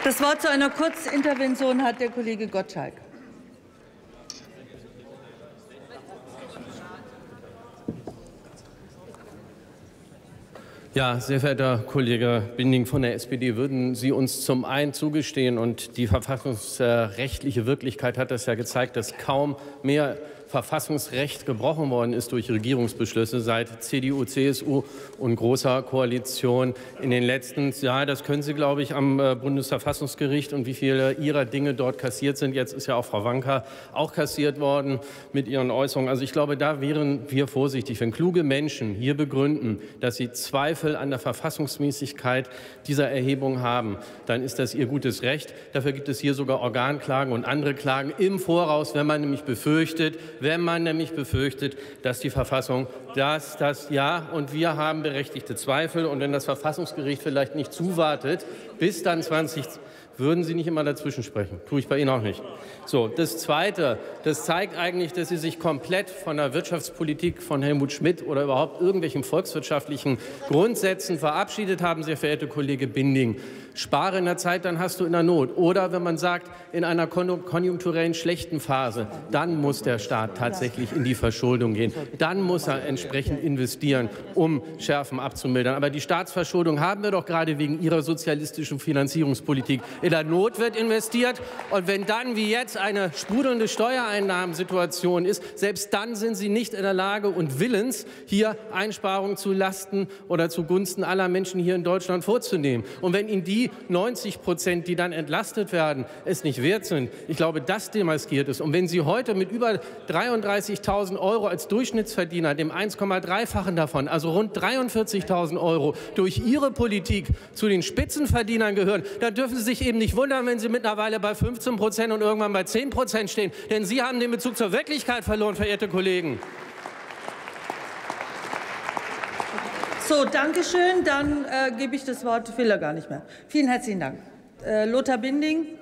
Das Wort zu einer Kurzintervention hat der Kollege Gottschalk. Ja, sehr verehrter Kollege Binding von der SPD, würden Sie uns zum einen zugestehen, und die verfassungsrechtliche Wirklichkeit hat das ja gezeigt, dass kaum mehr Verfassungsrecht gebrochen worden ist durch Regierungsbeschlüsse seit CDU, CSU und großer Koalition in den letzten Jahren. Das können Sie, glaube ich, am Bundesverfassungsgericht, und wie viele Ihrer Dinge dort kassiert sind. Jetzt ist ja auch Frau Wanka auch kassiert worden mit ihren Äußerungen. Also ich glaube, da wären wir vorsichtig, wenn kluge Menschen hier begründen, dass sie Zweifel an der Verfassungsmäßigkeit dieser Erhebung haben, dann ist das ihr gutes Recht. Dafür gibt es hier sogar Organklagen und andere Klagen im Voraus, wenn man nämlich befürchtet, dass die Verfassung das ja, und wir haben berechtigte Zweifel, und wenn das Verfassungsgericht vielleicht nicht zuwartet, bis dann würden Sie nicht immer dazwischen sprechen. Tue ich bei Ihnen auch nicht. So, das Zweite, das zeigt eigentlich, dass Sie sich komplett von der Wirtschaftspolitik von Helmut Schmidt oder überhaupt irgendwelchen volkswirtschaftlichen Grundsätzen verabschiedet haben, sehr verehrte Kollege Binding. Spare in der Zeit, dann hast du in der Not. Oder wenn man sagt, in einer konjunkturellen schlechten Phase, dann muss der Staat tatsächlich in die Verschuldung gehen. Dann muss er entsprechend investieren, um Schärfen abzumildern. Aber die Staatsverschuldung haben wir doch gerade wegen Ihrer sozialistischen Finanzierungspolitik. In der Not wird investiert. Und wenn dann wie jetzt eine sprudelnde Steuereinnahmensituation ist, selbst dann sind Sie nicht in der Lage und willens, hier Einsparungen zu Lasten oder zugunsten aller Menschen hier in Deutschland vorzunehmen. Und wenn Ihnen die 90%, die dann entlastet werden, es nicht wert sind, ich glaube, das demaskiert es. Und wenn Sie heute mit über 33.000 € als Durchschnittsverdiener, dem 1,3-fachen davon, also rund 43.000 € durch Ihre Politik zu den Spitzenverdienern gehören, dann dürfen Sie sich eben nicht wundern, wenn Sie mittlerweile bei 15% und irgendwann bei 10% stehen. Denn Sie haben den Bezug zur Wirklichkeit verloren, verehrte Kollegen. So, danke schön. Dann gebe ich das Wort, will er gar nicht mehr. Vielen herzlichen Dank. Lothar Binding.